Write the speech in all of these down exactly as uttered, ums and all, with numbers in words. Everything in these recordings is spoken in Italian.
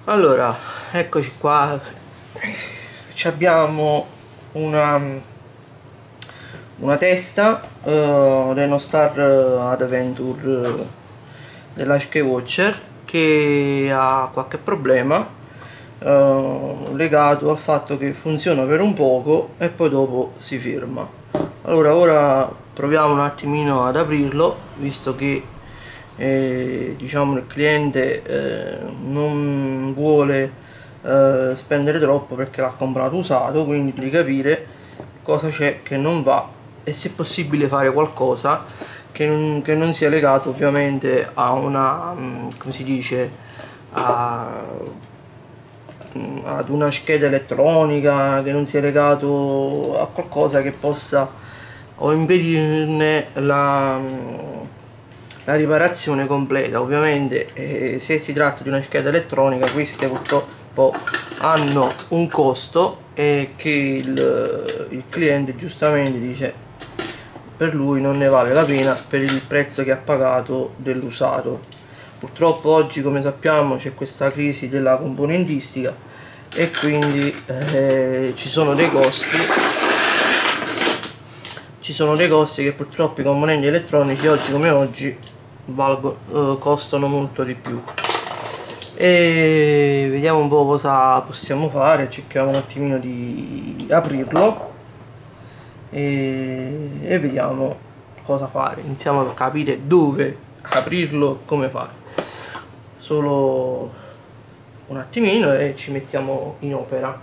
Allora, eccoci qua. Ci abbiamo una, una testa uh, Renostar Adventure della Skywatcher che ha qualche problema uh, legato al fatto che funziona per un poco e poi dopo si ferma. Allora, ora proviamo un attimino ad aprirlo, visto che eh, diciamo il cliente eh, non vuole eh, spendere troppo perché l'ha comprato usato, quindi di capire cosa c'è che non va e se è possibile fare qualcosa che non, che non sia legato ovviamente a una, come si dice, a, ad una scheda elettronica, che non sia legato a qualcosa che possa o impedirne la, la riparazione completa. Ovviamente eh, se si tratta di una scheda elettronica, queste purtroppo hanno un costo e che il, il cliente giustamente dice per lui non ne vale la pena per il prezzo che ha pagato dell'usato. Purtroppo oggi, come sappiamo, c'è questa crisi della componentistica e quindi eh, ci sono dei costi ci sono dei costi che purtroppo i componenti elettronici oggi come oggi valgono, eh, costano molto di più. E vediamo un po' cosa possiamo fare. Cerchiamo un attimino di aprirlo e, e vediamo cosa fare. Iniziamo a capire dove aprirlo, come fare. Solo un attimino e ci mettiamo in opera.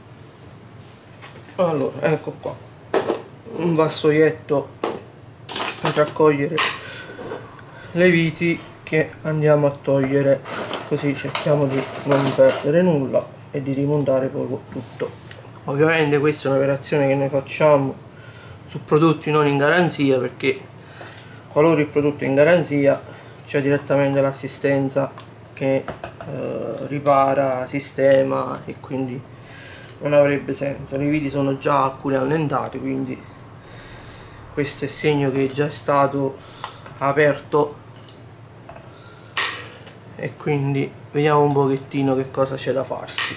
Allora, ecco qua un vassoietto per raccogliere le viti che andiamo a togliere, così cerchiamo di non perdere nulla e di rimontare poi tutto. Ovviamente questa è un'operazione che noi facciamo su prodotti non in garanzia, perché qualora il prodotto è in garanzia c'è direttamente l'assistenza che eh, ripara, sistema, e quindi non avrebbe senso. I viti sono già alcuni allentati, quindi questo è segno che già è stato aperto e quindi vediamo un pochettino che cosa c'è da farsi.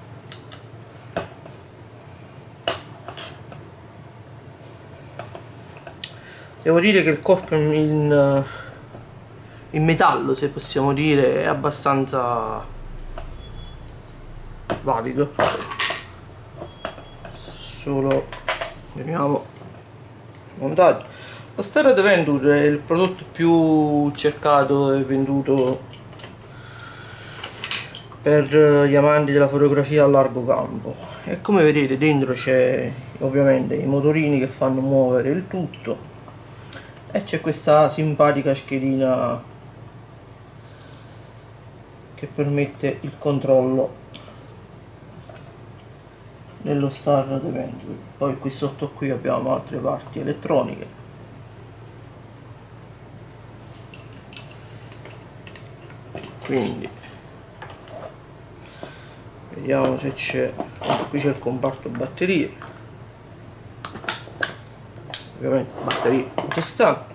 Devo dire che il corpo in, in metallo, se possiamo dire, è abbastanza valido. Solo vediamo montaggio. La Star Adventure è il prodotto più cercato e venduto per gli amanti della fotografia a largo campo, e come vedete dentro c'è ovviamente i motorini che fanno muovere il tutto e c'è questa simpatica schedina che permette il controllo dello Star Adventure. Poi qui sotto qui abbiamo altre parti elettroniche. Quindi vediamo se c'è, qui c'è il comparto batterie, ovviamente batterie non ci stanno.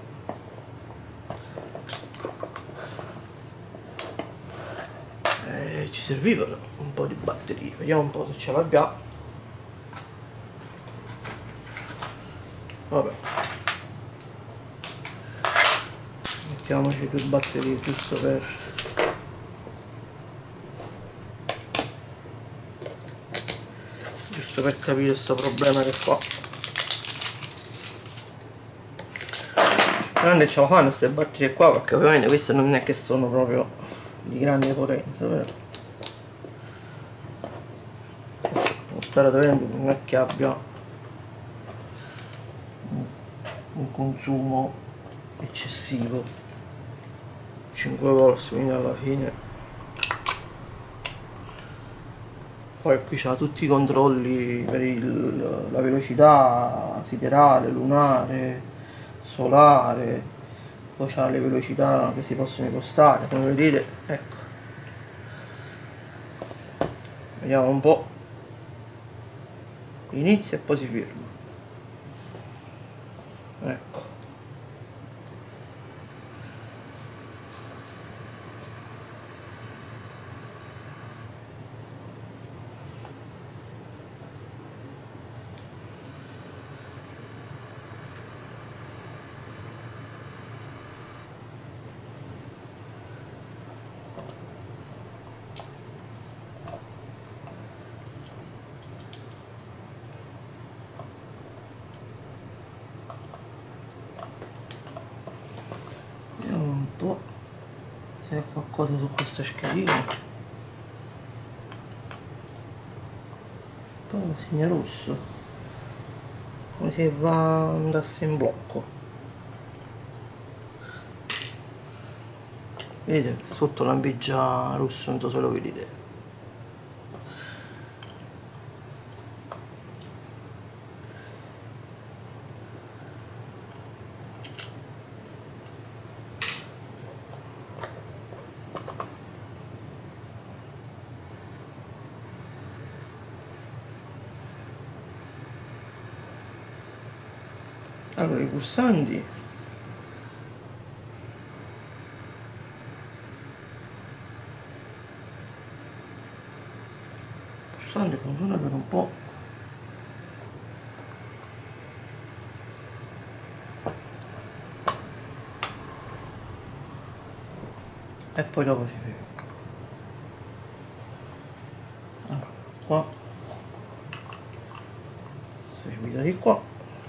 Eh, ci servivano un po' di batterie, vediamo un po' se ce l'abbiamo. Vabbè, mettiamoci due batterie giusto per giusto per capire questo problema che fa. Grande ce la fanno queste batterie qua, perché ovviamente queste non è che sono proprio di grande potenza, però lo Star Adventure non è che abbia un consumo eccessivo, cinque volt, quindi alla fine. Poi qui c'ha tutti i controlli per il, la velocità siderale, lunare, solare, poi c'ha le velocità che si possono impostare, come vedete. Ecco, vediamo un po', inizia e poi si ferma. Ecco, c'è qualcosa su questa schedina, poi un segno rosso come se va andasse in blocco, vedete sotto lampeggia rosso, non so se lo vedete. Allora i pulsanti il pulsante funziona per un po', e poi dopo si ferma. Allora qua si svita di qua.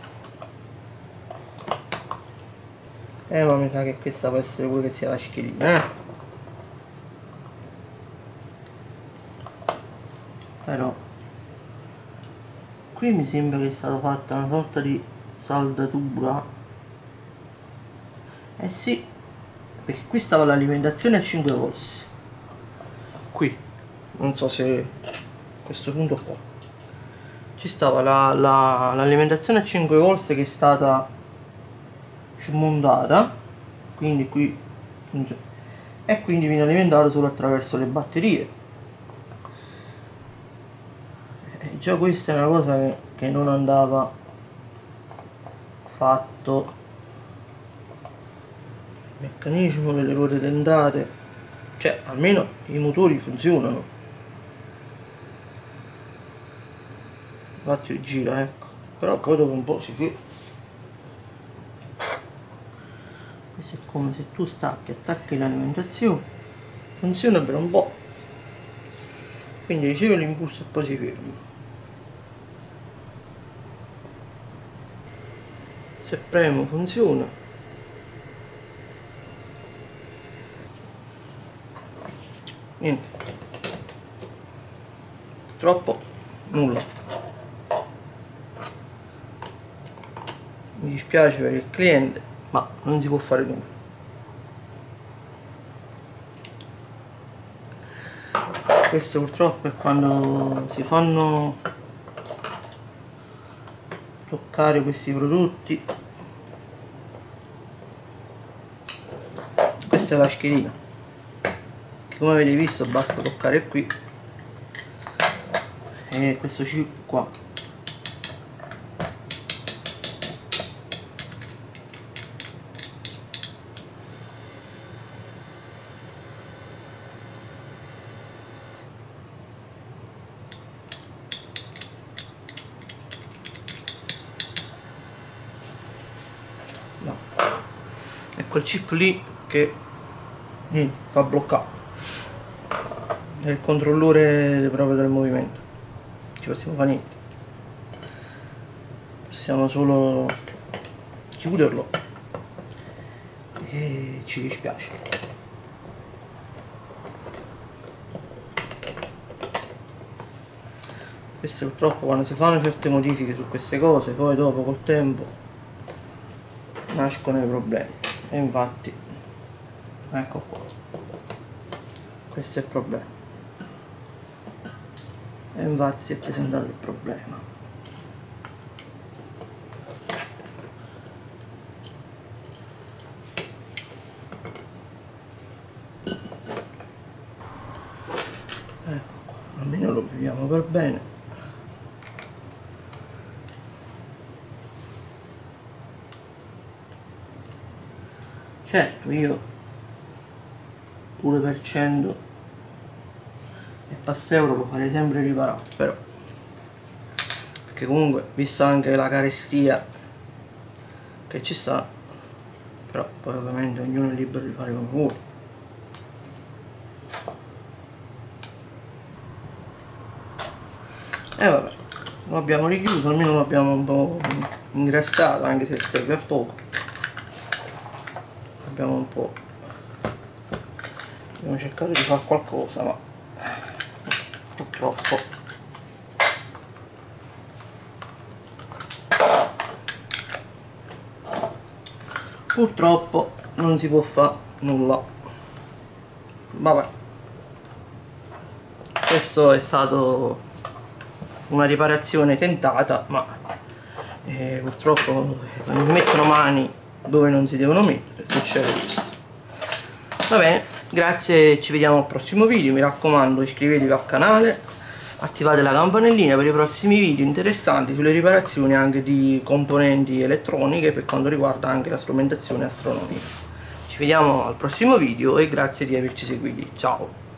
Eh ma mi sa che questa può essere pure che sia la schedina, eh? Però qui mi sembra che è stata fatta una sorta di saldatura. Eh sì, perché qui stava l'alimentazione a cinque volt. Qui, non so se a questo punto qua ci stava l'alimentazione la, la, a cinque volt che è stata montata, quindi qui e quindi viene alimentato solo attraverso le batterie. E già questa è una cosa che, che non andava fatto. Il meccanismo delle ruote dentate, cioè almeno i motori funzionano, infatti gira, ecco, però poi dopo un po' si ferma. Questo è come se tu stacchi, attacchi l'alimentazione, funziona per un po', quindi riceve l'impulso e poi si ferma. Se premo funziona, niente, purtroppo nulla. Mi dispiace per il cliente, ma non si può fare nulla. Questo purtroppo è quando si fanno toccare questi prodotti. Questa è la schedina che, come avete visto, basta toccare qui e questo chip qua no, è quel chip lì che niente, fa bloccare, è il controllore proprio del movimento, non ci possiamo fare niente, possiamo solo chiuderlo e ci dispiace. Questo purtroppo quando si fanno certe modifiche su queste cose, poi dopo col tempo nascono i problemi, e infatti ecco qua, questo è il problema, e infatti si è presentato il problema. Ecco qua, almeno lo vediamo per bene. Certo, io pure per cento e passa euro lo farei sempre riparare, però, perché comunque, vista anche la carestia che ci sta, però poi ovviamente ognuno è libero di fare come vuole. E vabbè, lo abbiamo richiuso, almeno lo abbiamo un po' ingrassato, anche se serve a poco. Abbiamo un po' dobbiamo cercare di fare qualcosa, ma purtroppo purtroppo non si può fare nulla. Vabbè, questo è stato una riparazione tentata, ma eh, purtroppo eh, quando si mettono mani dove non si devono mettere succede questo. Va bene, grazie, ci vediamo al prossimo video. Mi raccomando, iscrivetevi al canale, attivate la campanellina per i prossimi video interessanti sulle riparazioni anche di componenti elettroniche per quanto riguarda anche la strumentazione astronomica. Ci vediamo al prossimo video e grazie di averci seguiti. Ciao!